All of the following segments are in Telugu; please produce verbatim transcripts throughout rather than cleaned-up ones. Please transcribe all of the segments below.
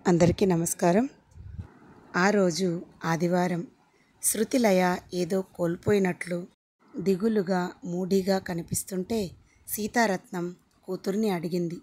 అందరికీ నమస్కారం. ఆ రోజు ఆదివారం. శృతిలయ ఏదో కోల్పోయినట్లు దిగులుగా మూడీగా కనిపిస్తుంటే సీతారత్నం కూతుర్ని అడిగింది,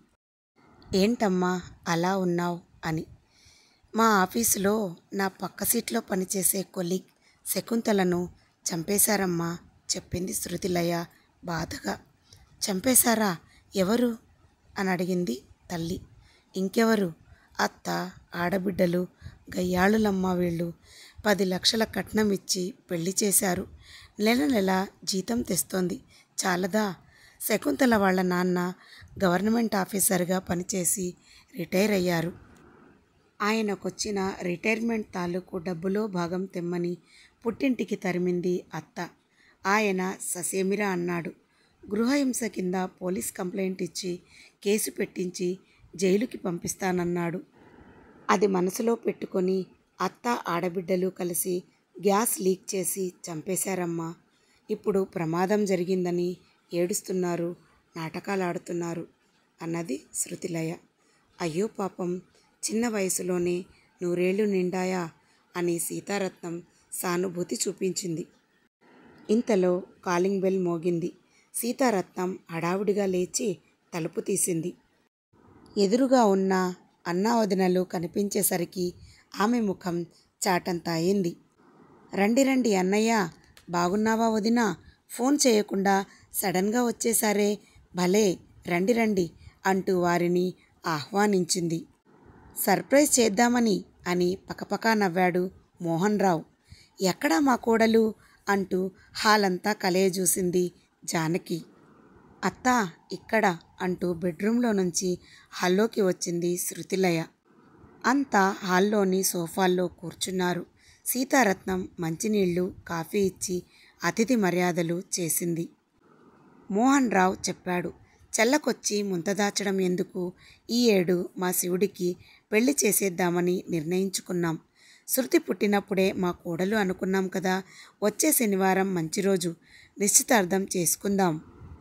ఏంటమ్మా అలా ఉన్నావ్ అని. మా ఆఫీసులో నా పక్క సీట్లో పనిచేసే కొలీగ్ శకుంతలను చంపేశారమ్మా చెప్పింది శృతిలయ బాధగా. చంపేశారా? ఎవరు అని అడిగింది తల్లి. ఇంకెవరు, అత్త, ఆడబిడ్డలు, గయ్యాళులమ్మ వీళ్ళు. పది లక్షల కట్నం ఇచ్చి పెళ్లి చేశారు. నెల నెల జీతం తెస్తోంది, చాలదా? శకుంతల వాళ్ళ నాన్న గవర్నమెంట్ ఆఫీసర్గా పనిచేసి రిటైర్ అయ్యారు. ఆయనకొచ్చిన రిటైర్మెంట్ తాలూకు డబ్బులో భాగం తెమ్మని పుట్టింటికి తరిమింది అత్త. ఆయన ససేమిరా అన్నాడు. గృహహింస కింద పోలీస్ కంప్లైంట్ ఇచ్చి కేసు పెట్టించి జైలుకి పంపిస్తానన్నాడు. అది మనసులో పెట్టుకొని అత్త ఆడబిడ్డలు కలిసి గ్యాస్ లీక్ చేసి చంపేశారమ్మా. ఇప్పుడు ప్రమాదం జరిగిందని ఏడుస్తున్నారు, నాటకాలు ఆడుతున్నారు అన్నది శృతిలయ. అయ్యో పాపం, చిన్న వయసులోనే నూరేళ్లు నిండాయా అని సీతారత్నం సానుభూతి చూపించింది. ఇంతలో కాలింగ్ బెల్ మోగింది. సీతారత్నం హడావుడిగా లేచి తలుపు తీసింది. ఎదురుగా ఉన్న అన్నా వదినలు కనిపించేసరికి ఆమె ముఖం చాటంత అయింది. రండి రండి అన్నయ్య, బాగున్నావా వదినా? ఫోన్ చేయకుండా సడన్గా వచ్చేసారే, భలే, రండి రండి అంటూ వారిని ఆహ్వానించింది. సర్ప్రైజ్ చేద్దామని అని పకపకా నవ్వాడు మోహన్ రావు. ఎక్కడా మా కోడలు అంటూ హాలంతా కలయజూసింది జానకి. అత్తా ఇక్కడ అంటూ బెడ్రూమ్లో నుంచి హాల్లోకి వచ్చింది శృతిలయ. అంతా హాల్లోని సోఫాల్లో కూర్చున్నారు. సీతారత్నం మంచినీళ్లు, కాఫీ ఇచ్చి అతిథి మర్యాదలు చేసింది. మోహన్ రావు చెప్పాడు, చెల్లకొచ్చి ముంతదాచడం ఎందుకు? ఈ ఏడు మా శివుడికి పెళ్లి చేసేద్దామని నిర్ణయించుకున్నాం. శృతి పుట్టినప్పుడే మా కోడలు అనుకున్నాం కదా. వచ్చే శనివారం మంచి రోజు, నిశ్చితార్థం చేసుకుందాం.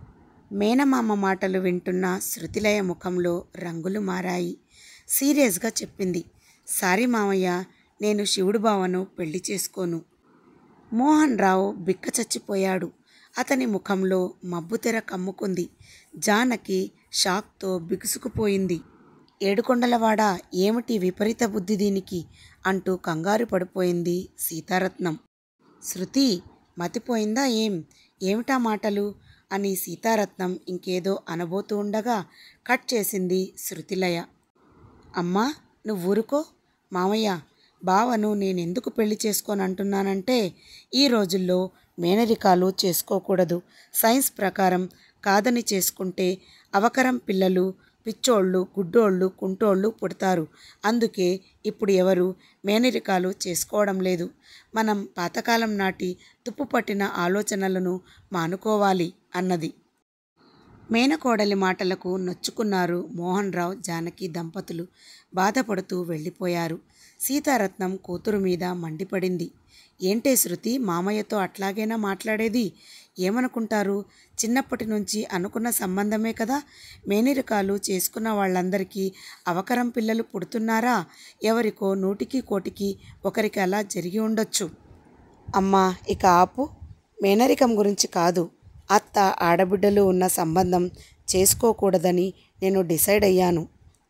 మేనమామ మాటలు వింటున్న శృతిలయ ముఖంలో రంగులు మారాయి. సీరియస్గా చెప్పింది, సారీ మామయ్య, నేను శివుడు బావను పెళ్లి చేసుకోను. మోహన్ రావు బిక్క చచ్చిపోయాడు. అతని ముఖంలో మబ్బుతెర కమ్ముకుంది. జానకి షాక్తో బిగుసుకుపోయింది. ఏడుకొండలవాడా, ఏమిటి విపరీత బుద్ధి దీనికి అంటూ కంగారు పడిపోయింది సీతారత్నం. శృతి మతిపోయిందా ఏం? ఏమిటా మాటలు అని సీతారత్నం ఇంకేదో అనబోతూ ఉండగా కట్ చేసింది శృతిలయ. అమ్మా నువ్వూరుకో. మామయ్య, బావను నేనెందుకు పెళ్లి చేసుకోనంటున్నానంటే, ఈ రోజుల్లో మేనరికాలు చేసుకోకూడదు. సైన్స్ ప్రకారం కాదని చేసుకుంటే అవకరం పిల్లలు, పిచ్చోళ్ళు, గుడ్డోళ్ళు, కుంటోళ్ళు పుడతారు. అందుకే ఇప్పుడు ఎవరు మేనరికాలు చేసుకోవడం లేదు. మనం పాతకాలం నాటి తుప్పుపట్టిన ఆలోచనలను మానుకోవాలి అన్నది. మేనకోడలి మాటలకు నొచ్చుకున్నారు మోహన్ రావు, జానకి దంపతులు. బాధపడుతూ వెళ్ళిపోయారు. సీతారత్నం కూతురు మీద మండిపడింది. ఏంటే శృతి, మామయ్యతో అట్లాగైనా మాట్లాడేది? ఏమనుకుంటారు? చిన్నప్పటి నుంచి అనుకున్న సంబంధమే కదా. మేనరికాలు చేసుకున్న వాళ్ళందరికీ అవకరం పిల్లలు పుడుతున్నారా? ఎవరికో నూటికి కోటికి ఒకరికి అలా జరిగి ఉండొచ్చు. అమ్మా ఇక ఆపు. మేనరికం గురించి కాదు, అత్త ఆడబిడ్డలు ఉన్న సంబంధం చేసుకోకూడదని నేను డిసైడ్ అయ్యాను.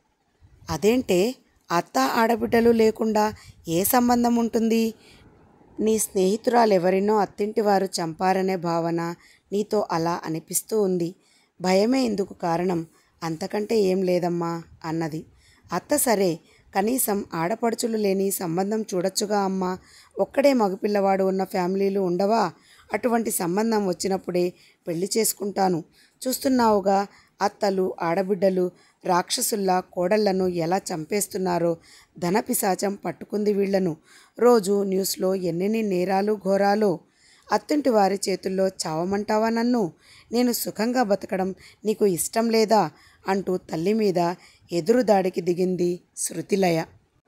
అదేంటే, అత్త ఆడబిడ్డలు లేకుండా ఏ సంబంధం ఉంటుంది? నీ స్నేహితురాలెవరినో అత్తింటి వారు చంపారనే భావన నీతో అలా అనిపిస్తూ ఉంది. భయమే ఇందుకు కారణం, అంతకంటే ఏం లేదమ్మా అన్నది. అత్త సరే, కనీసం ఆడపడుచులు లేని సంబంధం చూడొచ్చుగా అమ్మా. ఒక్కడే మగపిల్లవాడు ఉన్న ఫ్యామిలీలు ఉండవా? అటువంటి సంబంధం వచ్చినప్పుడే పెళ్లి చేసుకుంటాను. చూస్తున్నావుగా అత్తలు ఆడబిడ్డలు రాక్షసుల్లా కోడళ్లను ఎలా చంపేస్తున్నారో. ధనపిశాచం పట్టుకుంది వీళ్లను. రోజు న్యూస్లో ఎన్నెన్ని నేరాలు ఘోరాలో. అత్తింటి వారి చేతుల్లో చావమంటావా నన్ను? నేను సుఖంగా బతకడం నీకు ఇష్టం లేదా అంటూ తల్లి మీద ఎదురుదాడికి దిగింది శృతిలయ.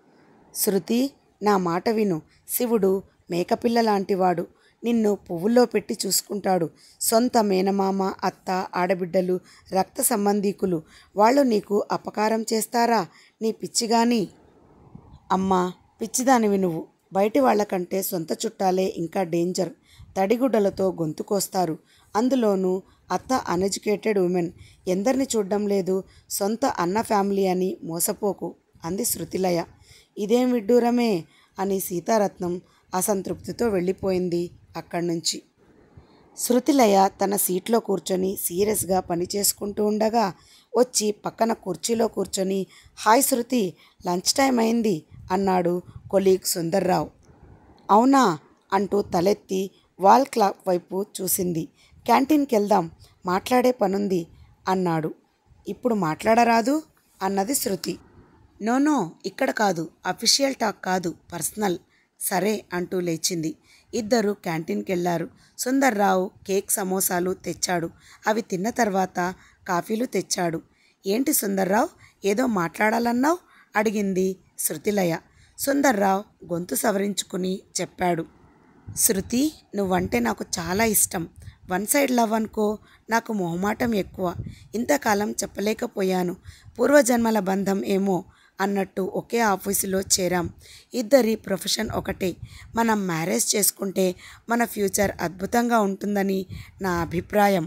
శృతి, నా మాట విను. శివుడు మేకపిల్ల లాంటివాడు. నిన్ను పువ్వుల్లో పెట్టి చూసుకుంటాడు. సొంత మేనమామ, అత్త, ఆడబిడ్డలు, రక్త సంబంధీకులు వాళ్ళు నీకు అపకారం చేస్తారా? నీ పిచ్చిగాని అమ్మా, పిచ్చిదానివి నువ్వు. బయటి వాళ్ళకంటే సొంత చుట్టాలే ఇంకా డేంజర్. తడిగుడ్డలతో గొంతు కోస్తారు. అందులోనూ అత్త అన్ఎడ్యుకేటెడ్ ఉమెన్. ఎందరిని చూడ్డం లేదు. సొంత అన్న ఫ్యామిలీ అని మోసపోకు అంది శృతిలయ. ఇదేం విడ్డూరమే అని సీతారత్నం అసంతృప్తితో వెళ్ళిపోయింది అక్కడి నుంచి. శృతిలయ తన సీట్లో కూర్చొని సీరియస్గా పని చేసుకుంటూ ఉండగా వచ్చి పక్కన కుర్చీలో కూర్చొని, హాయ్ శృతి, లంచ్ టైం అయింది అన్నాడు కొలీగ్ సుందర్రావు. అవునా అంటూ తలెత్తి వాల్ క్లాక్ వైపు చూసింది. క్యాంటీన్కి వెళ్దాం, మాట్లాడే పనుంది అన్నాడు. ఇప్పుడు మాట్లాడరాదు అన్నది శృతి. నోనో, ఇక్కడ కాదు, అఫీషియల్ టాక్ కాదు, పర్సనల్. సరే అంటూ లేచింది. ఇద్దరు క్యాంటీన్కి వెళ్ళారు. సుందర్రావు కేక్ సమోసాలు తెచ్చాడు. అవి తిన్న తర్వాత కాఫీలు తెచ్చాడు. ఏంటి సుందర్రావు, ఏదో మాట్లాడాలన్నావు అడిగింది శృతిలయ. సుందర్రావు గొంతు సవరించుకుని చెప్పాడు. శృతి, నువ్వంటే నాకు చాలా ఇష్టం. వన్ సైడ్ లవ్ అనుకో. నాకు మొహమాటం ఎక్కువ. ఇంతకాలం చెప్పలేకపోయాను. పూర్వజన్మల బంధం ఏమో అన్నట్టు ఒకే ఆఫీసులో చేరాం. ఇద్దరి ప్రొఫెషన్ ఒకటే. మనం మ్యారేజ్ చేసుకుంటే మన ఫ్యూచర్ అద్భుతంగా ఉంటుందని నా అభిప్రాయం.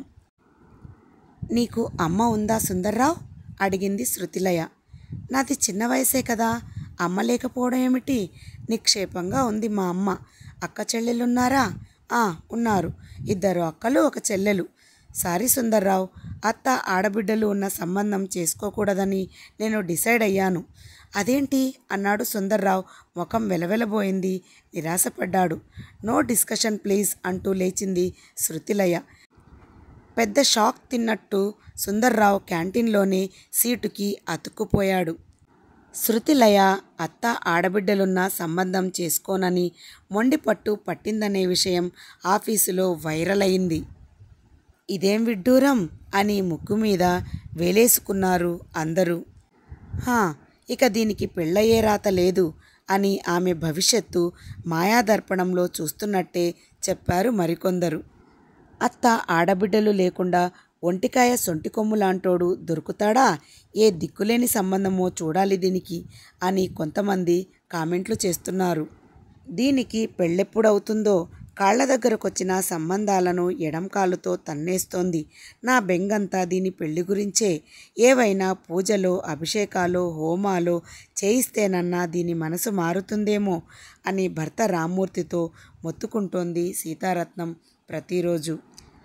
నీకు అమ్మ ఉందా సుందర్రావు అడిగింది శృతిలయ. నాది చిన్న వయసే కదా, అమ్మ లేకపోవడం ఏమిటి? నిక్షేపంగా ఉంది మా అమ్మ. అక్క చెల్లెలున్నారా? ఆ, ఉన్నారు. ఇద్దరు అక్కలు, ఒక చెల్లెలు. సారీ సుందర్రావు, అత్త ఆడబిడ్డలు ఉన్న సంబంధం చేసుకోకూడదని నేను డిసైడ్ అయ్యాను. అదేంటి అన్నాడు సుందర్రావు. ముఖం వెలవెలబోయింది. నిరాశపడ్డాడు. నో డిస్కషన్ ప్లీజ్ అంటూ లేచింది శృతిలయ. పెద్ద షాక్ తిన్నట్టు సుందర్రావు క్యాంటీన్లోనే సీటుకి అతుక్కుపోయాడు. శృతిలయ అత్త ఆడబిడ్డలున్న సంబంధం చేసుకోనని మొండిపట్టు పట్టిందనే విషయం ఆఫీసులో వైరల్ అయింది. ఇదేం విడ్డూరం అని ముక్కు మీద వేలేసుకున్నారు అందరూ. హా, ఇక దీనికి పెళ్ళయ్యే రాత లేదు అని ఆమె భవిష్యత్తు మాయాదర్పణంలో చూస్తున్నట్టే చెప్పారు మరికొందరు. అత్త ఆడబిడ్డలు లేకుండా ఒంటికాయ సొంటి కొమ్ము లాంటోడు దొరుకుతాడా? ఏ దిక్కులేని సంబంధమో చూడాలి దీనికి అని కొంతమంది కామెంట్లు చేస్తున్నారు. దీనికి పెళ్ళెప్పుడవుతుందో కాళ్ల దగ్గరకొచ్చిన సంబంధాలను ఎడంకాలుతో తన్నేస్తోంది. నా బెంగంతా దీని పెళ్లి గురించే. ఏవైనా పూజలో, అభిషేకాలో, హోమాలో చేయిస్తేనన్నా దీని మనసు మారుతుందేమో అని భర్త రామ్మూర్తితో మొత్తుకుంటోంది సీతారత్నం ప్రతిరోజు.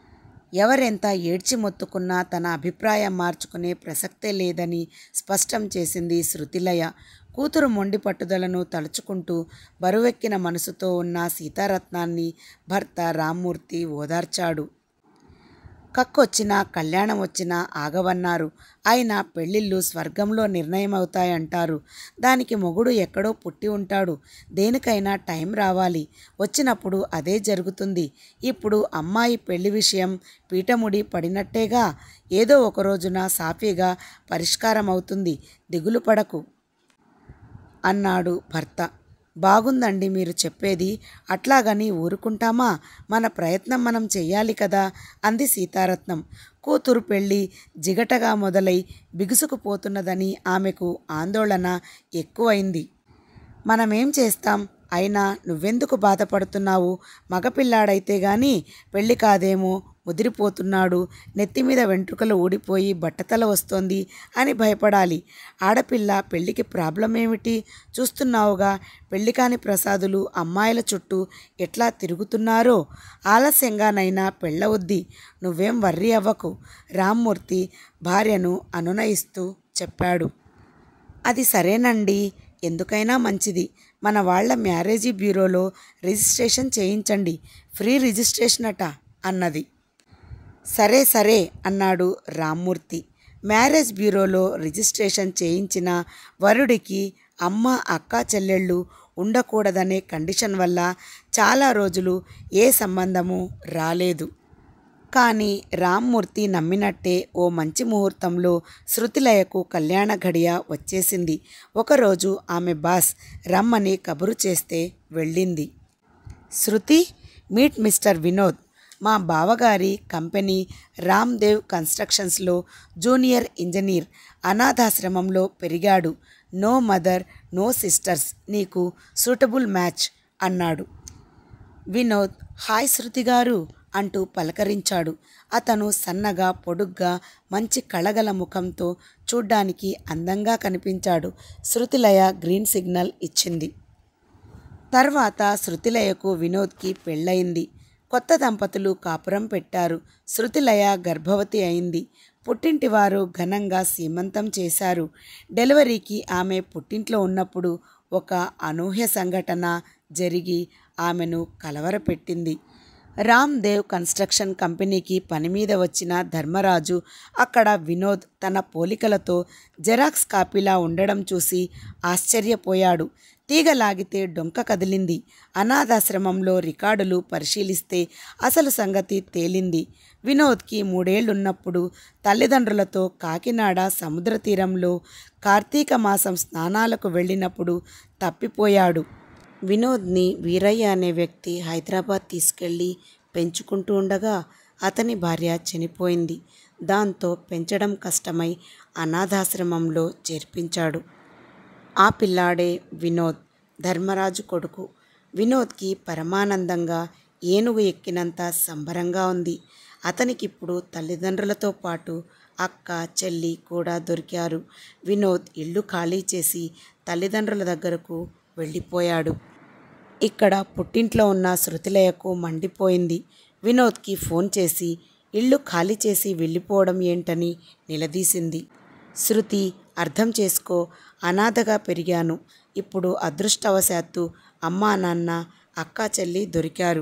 ఎవరెంత ఏడ్చి మొత్తుకున్నా తన అభిప్రాయం మార్చుకునే ప్రసక్తే లేదని స్పష్టం చేసింది శృతిలయ. కూతురు మొండి పట్టుదలను తలుచుకుంటూ బరువెక్కిన మనసుతో ఉన్న సీతారత్నాన్ని భర్త రామ్మూర్తి ఓదార్చాడు. కక్కొచ్చినా కళ్యాణం వచ్చినా ఆగవన్నారు. ఆయన పెళ్ళిళ్ళు స్వర్గంలో నిర్ణయమవుతాయంటారు. దానికి మొగుడు ఎక్కడో పుట్టి ఉంటాడు. దేనికైనా టైం రావాలి. వచ్చినప్పుడు అదే జరుగుతుంది. ఇప్పుడు అమ్మాయి పెళ్లి విషయం పీటముడి పడినట్టేగా. ఏదో ఒక రోజున సాఫీగా పరిష్కారం అవుతుంది. దిగులు పడకు అన్నాడు భర్త. బాగుందండి మీరు చెప్పేది. అట్లాగని ఊరుకుంటామా? మన ప్రయత్నం మనం చెయ్యాలి కదా అంది సీతారత్నం. కూతురు పెళ్ళి జిగటగా మొదలై బిగుసుకుపోతున్నదని ఆమెకు ఆందోళన ఎక్కువైంది. మనమేం చేస్తాం? అయినా నువ్వెందుకు బాధపడుతున్నావు? మగపిల్లాడైతే గాని పెళ్ళి కాదేమో, ముదిరిపోతున్నాడు, నెత్తిమీద వెంట్రుకలు ఊడిపోయి బట్టతల వస్తోంది అని భయపడాలి. ఆడపిల్ల పెళ్ళికి ప్రాబ్లం ఏమిటి? చూస్తున్నావుగా పెళ్ళి కాని ప్రసాదులు అమ్మాయిల చుట్టూ ఎట్లా తిరుగుతున్నారో. ఆలస్యంగానైనా పెళ్ళవుద్ది. నువ్వేం వర్రీ అవ్వకు రామ్మూర్తి భార్యను అనునయిస్తూ చెప్పాడు. అది సరేనండి, ఎందుకైనా మంచిది. మన వాళ్ళ మ్యారేజీ బ్యూరోలో రిజిస్ట్రేషన్ చేయించండి. ఫ్రీ రిజిస్ట్రేషన్ అట అన్నది. సరే సరే అన్నాడు రామ్మూర్తి. మ్యారేజ్ బ్యూరోలో రిజిస్ట్రేషన్ చేయించిన వరుడికి అమ్మ, అక్క, చెల్లెళ్ళు ఉండకూడదనే కండిషన్ వల్ల చాలా రోజులు ఏ సంబంధము రాలేదు. కానీ రామ్మూర్తి నమ్మినట్టే ఓ మంచి ముహూర్తంలో శృతిలయకు కళ్యాణ గడియ వచ్చేసింది. ఒకరోజు ఆమె బాస్ రమ్మని కబురు చేస్తే వెళ్ళింది. Shruti, meet mister Vinod. మా బావగారి కంపెనీ రామ్దేవ్ కన్స్ట్రక్షన్స్లో జూనియర్ ఇంజనీర్. అనాథాశ్రమంలో పెరిగాడు. నో మదర్, నో సిస్టర్స్, నీకు సూటబుల్ మ్యాచ్ అన్నాడు. వినోద్ హాయ్ శృతి గారు అంటూ పలకరించాడు. అతను సన్నగా, పొడుగ్గా, మంచి కళగల ముఖంతో చూడ్డానికి అందంగా కనిపించాడు. శృతిలయ గ్రీన్ సిగ్నల్ ఇచ్చింది. తర్వాత శృతిలయకు వినోద్కి పెళ్ళయింది. కొత్త దంపతులు కాపురం పెట్టారు. శృతిలయ గర్భవతి అయింది. పుట్టింటివారు ఘనంగా సీమంతం చేశారు. డెలివరీకి ఆమె పుట్టింట్లో ఉన్నప్పుడు ఒక అనూహ్య సంఘటన జరిగి ఆమెను కలవరపెట్టింది. రామ్దేవ్ కన్స్ట్రక్షన్ కంపెనీకి పని మీద వచ్చిన ధర్మరాజు అక్కడ వినోద్ తన పోలికలతో జెరాక్స్ కాపీలా ఉండడం చూసి ఆశ్చర్యపోయాడు. తీగ లాగితే డొంక కదిలింది. అనాథాశ్రమంలో రికార్డులు పరిశీలిస్తే అసలు సంగతి తేలింది. వినోద్కి మూడేళ్లున్నప్పుడు తల్లిదండ్రులతో కాకినాడ సముద్ర తీరంలో కార్తీక మాసం స్నానాలకు వెళ్ళినప్పుడు తప్పిపోయాడు. వినోద్ని వీరయ్య అనే వ్యక్తి హైదరాబాద్ తీసుకెళ్ళి పెంచుకుంటూ ఉండగా అతని భార్య చనిపోయింది. దాంతో పెంచడం కష్టమై అనాథాశ్రమంలో చేర్పించాడు. ఆ పిల్లాడే వినోద్, ధర్మరాజు కొడుకు. వినోద్కి పరమానందంగా ఏనుగు ఎక్కినంత సంబరంగా ఉంది. అతనికిప్పుడు తల్లిదండ్రులతో పాటు అక్క, చెల్లి కూడా దొరికారు. వినోద్ ఇల్లు ఖాళీ చేసి తల్లిదండ్రుల దగ్గరకు వెళ్ళిపోయాడు. ఇక్కడ పుట్టింట్లో ఉన్న శృతిలయకు మండిపోయింది. వినోద్కి ఫోన్ చేసి ఇల్లు ఖాళీ చేసి వెళ్ళిపోవడం ఏంటని నిలదీసింది. శృతి, అర్థం చేసుకో, అనాథగా పెరిగాను. ఇప్పుడు అదృష్టవశాత్తు అమ్మా, నాన్న, అక్క, చెల్లి దొరికారు.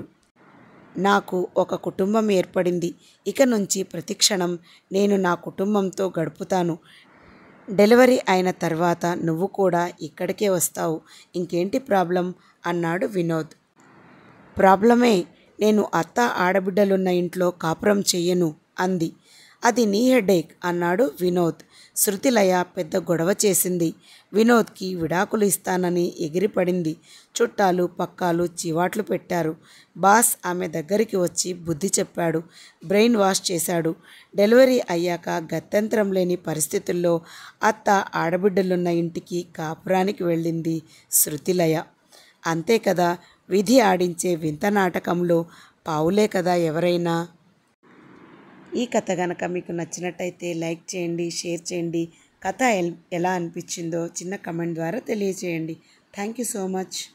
నాకు ఒక కుటుంబం ఏర్పడింది. ఇక నుంచి ప్రతిక్షణం నేను నా కుటుంబంతో గడుపుతాను. డెలివరీ అయిన తర్వాత నువ్వు కూడా ఇక్కడికే వస్తావు. ఇంకేంటి ప్రాబ్లం అన్నాడు వినోద్. ప్రాబ్లమే, నేను అత్త ఆడబిడ్డలున్న ఇంట్లో కాపురం చెయ్యను అంది. అది నీ హెడేక్ అన్నాడు వినోద్. శృతిలయ పెద్ద గొడవ చేసింది. వినోద్కి విడాకులు ఇస్తానని ఎగిరిపడింది. చుట్టాలు పక్కాలు చివాట్లు పెట్టారు. బాస్ ఆమె దగ్గరికి వచ్చి బుద్ధి చెప్పాడు. బ్రెయిన్ వాష్ చేశాడు. డెలివరీ అయ్యాక గత్యంతరం లేని పరిస్థితుల్లో అత్త ఆడబిడ్డలున్న ఇంటికి కాపురానికి వెళ్ళింది శృతిలయ. అంతే కదా, విధి ఆడించే వింత నాటకంలో పావులే కదా ఎవరైనా. ఈ కథ కనుక మీకు నచ్చినట్టయితే లైక్ చేయండి, షేర్ చేయండి. కథ ఎలా అనిపించిందో చిన్న కమెంట్ ద్వారా తెలియచేయండి. Thank you so much.